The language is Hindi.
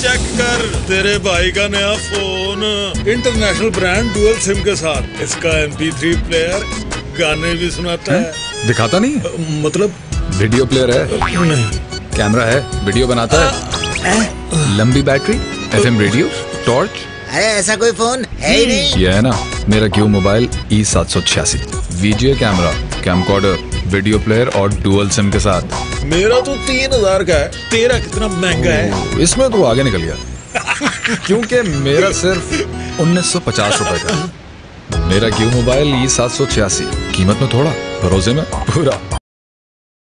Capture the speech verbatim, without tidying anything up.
चेक कर, तेरे भाई का नया phone, international brand dual SIM के साथ। इसका एम पी थ्री प्लेयर गाने भी सुनाता है, है? दिखाता नहीं है? मतलब वीडियो प्लेयर है? नहीं। कैमरा है, वीडियो बनाता है? लंबी battery, F M radio, torch? अरे ऐसा कोई फोन है ही नहीं। ये है ना मेरा क्यू मोबाइल ई सात सौ छियासी, video camera, camcorder, video player और डुअल सिम के साथ। मेरा तो तीन हजार का है, तेरा कितना महंगा है? इसमें तो आगे निकल गया क्योंकि मेरा सिर्फ उन्नीस सौ पचास रुपए का। मेरा क्यू मोबाइल ई सात सौ छियासी, कीमत में थोड़ा, भरोसे में पूरा।